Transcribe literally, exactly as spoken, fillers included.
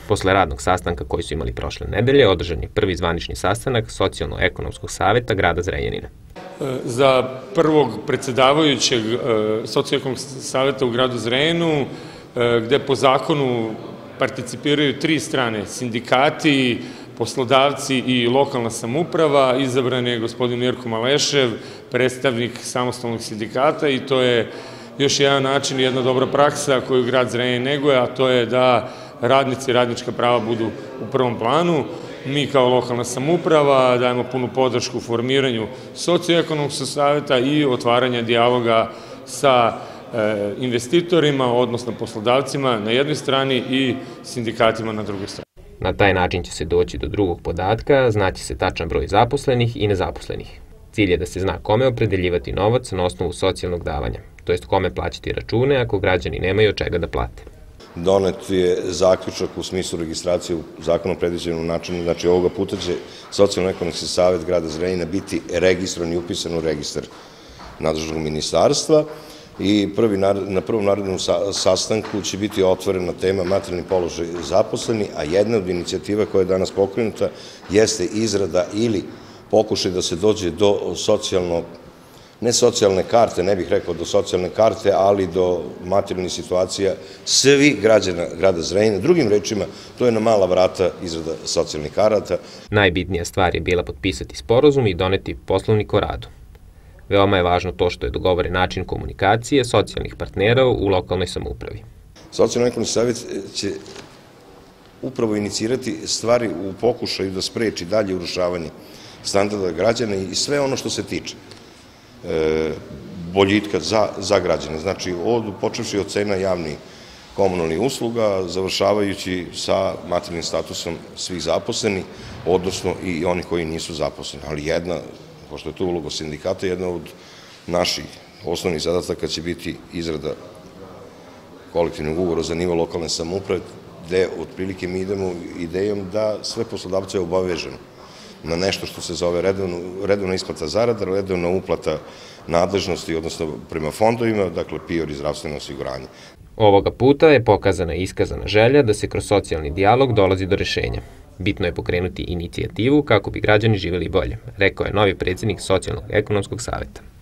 Posle radnog sastanka koji su imali prošle nedelje, održan je prvi zvanični sastanak Socijalno-ekonomskog saveta grada Zrenjanina. Za prvog predsedavajućeg Socijalno-ekonomskog saveta u gradu Zrenjaninu, gde po zakonu participiraju tri strane, sindikati, poslodavci i lokalna samouprava, izabran je gospodin Mirko Malešev, predstavnik samostalnog sindikata, i to je još jedan način i jedna dobra praksa koju grad Zrenjanin neguje, a to je da radnici i radnička prava budu u prvom planu. Mi kao lokalna samouprava dajemo punu podršku u formiranju Socijalno-ekonomskog saveta i otvaranja dijaloga sa investitorima, odnosno poslodavcima na jednoj strani i sindikatima na drugoj strani. Na taj način će se doći do drugog podatka, znaće se tačan broj zaposlenih i nezaposlenih. Cilj je da se zna kome opredeljivati novac na osnovu socijalnog davanja, to jest kome plaćati račune ako građani nemaju od čega da plate. Donet je zaključak u smislu registracije u zakonom predviđenom načinu, znači ovoga puta će Socijalno-ekonomski savet grada Zrenjanina biti registrovan i upisan u registar nadležnog ministarstva i na prvom narednom sastanku će biti otvorena tema materijalni položaj zaposleni, a jedna od inicijativa koja je danas pokrenuta jeste izrada ili pokušaj da se dođe do socijalno, ne socijalne karte, ne bih rekao do socijalne karte, ali do materijalnih situacija svih građana grada Zrenjanina. Drugim rečima, to je na mala vrata izrada socijalnih karata. Najbitnija stvar je bila potpisati sporazum i doneti poslovnik o radu. Veoma je važno to što je dogovoren način komunikacije socijalnih partnera u lokalnoj samoupravi. Socijalno-ekonomski savet će upravo inicirati stvari u pokušaju da spreči dalje urušavanje standarda građana i sve ono što se tiče boljitka za građane. Znači, počevši od cena javnih komunalnih usluga, završavajući sa materijalnim statusom svih zaposlenih, odnosno i oni koji nisu zaposleni. Ali jedna, pošto je to uloga sindikata, jedna od naših osnovnih zadataka će biti izrada kolektivnog ugovora za nivo lokalne samouprave, gde otprilike mi idemo idejom da sve poslodavce obavežemo na nešto što se zove redovna isplata zarada, redovna uplata nadležnosti, odnosno prema fondovima, dakle P I O R i zdravstveno osiguranje. Ovoga puta je pokazana i iskazana želja da se kroz socijalni dijalog dolazi do rešenja. Bitno je pokrenuti inicijativu kako bi građani živeli bolje, rekao je novi predsjednik Socijalno-ekonomskog saveta.